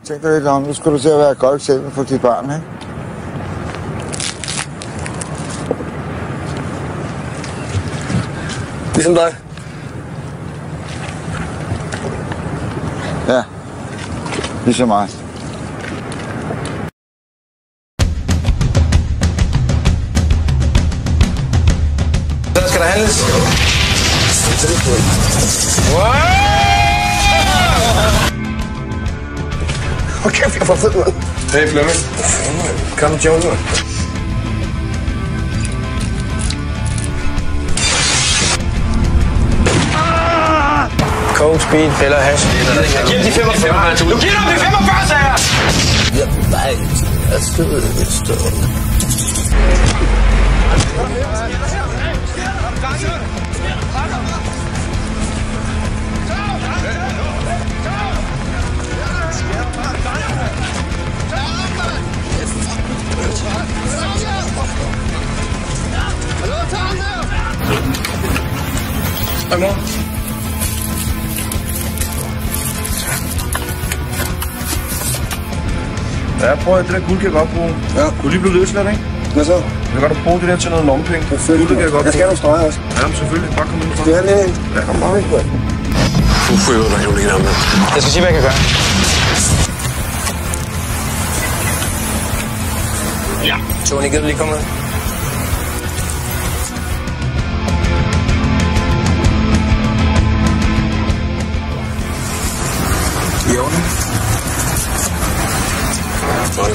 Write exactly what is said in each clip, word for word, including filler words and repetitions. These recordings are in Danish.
Tænk dig lidt om, nu skal du til at være et godt eksempel for de børn, ikke? Ligesom dig. Ja, ligesom mig. Der skal der handles. Hvor kæft, jeg får fed, mand. Hey, Flemming. Kom, Jones, mand. Coke, speed, eller hash. Giv dem de femogfyrre. Du giver dem de femogfyrre, sagde jeg! Jeg vejt, at stedet er stående. Hej, mor. Ja, prøv at det der guld kan jeg godt bruge. Ja. Du er lige blevet løsladt, ikke? Hvad så? Jeg kan godt bruge det der til noget lommepenge. Guld kan jeg godt bruge. Jeg skal have nogle streger også. Ja, men selvfølgelig. Bare kom ind. Skal jeg have det? Ja, kom bare. Du føler dig jo lige der, mand. Jeg skal sige, hvad jeg kan gøre. Ja. Tony, gider du lige komme med? I orden? Okay.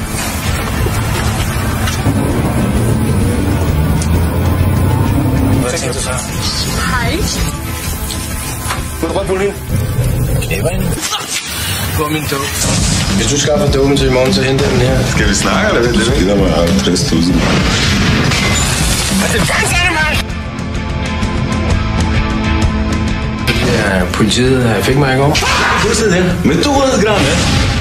Hvad tænker du så? Hej. Vil du godt pulle hende? Knæber hende. Hvor er min dog? Hvis du skaffer dogen til i morgen, så henter den her. Skal vi snakke eller lidt? Det giver mig halvtreds tusind. Hvad det fanden er det, mand? Ja, politiet fik mig i går. Hvor er det? Med to hundrede gram, ja?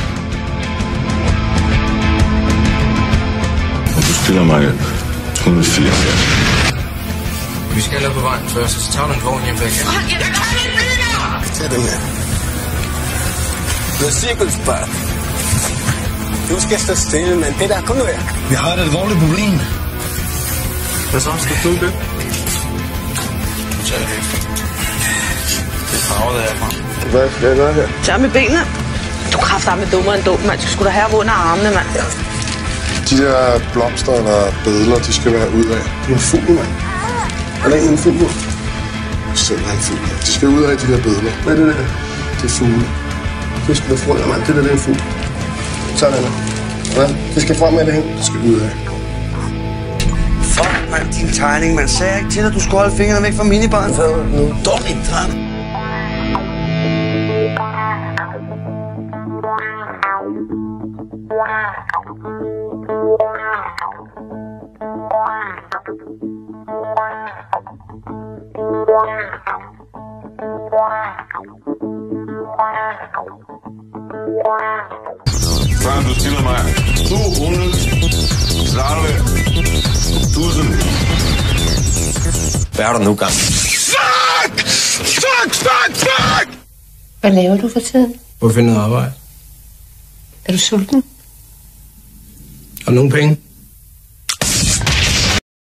Du spiller mig et hundrede og firs, ja. Vi skal lade på vejen først, så tager du en vogn hjem væk. Jeg kan ikke blive der! Tag den her. Du er cirkelspark. Du skal stå stille, men Peter, kom nu her. Vi har et alvorligt problem. Hvad så? Skal du det? Tag det helt. Det er farvet herfra. Hvad skal jeg gøre her? Tør med benene. Du kræfter med dummere end dum, mand. Du skulle da have under armene, mand. De der blomster eller bædler, de skal være ud af. Det er en fugl, mand. Eller en fugl. Selv er en fugl. De skal ud af de der bædler. Hvad er det der? Det er fugle. Det skal være frøer, mand. Det der, det er en fugl. Sådan der. Hvad? Det skal frem med det hen. Det skal ud af. Fuck, mand. Din tegning, man sagde ikke til dig, du skulle holde fingrene væk fra minibaren. Hvad er det nu? Dårligt, tegning. Før du stiller mig to hundrede tredive tusind. Hvad er der nu, gang? Fuck! Fuck, fuck, fuck! Hvad laver du for tiden? Hvor finder du arbejde? Er du sulten? Har du nogen penge?